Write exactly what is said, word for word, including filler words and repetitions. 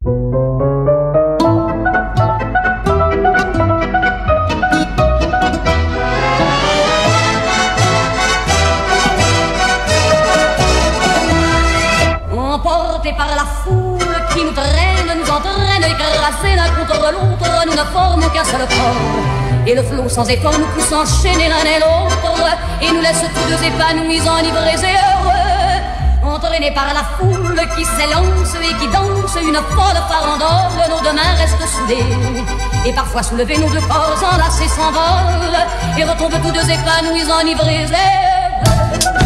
Emportés par la foule qui nous traîne, nous entraîne, écrasés l'un contre l'autre, nous ne formons qu'un seul corps. Et le flot sans effort nous pousse enchaîner l'un et l'autre, et nous laisse tous deux épanouis, enivrés et heureux. Entraînés par la foule qui s'élance et qui danse une folle farandole, nos deux mains restent soudées. Et parfois soulevés, nos deux corps enlacés s'envolent, et retombent tous deux épanouis, enivrés et heureux.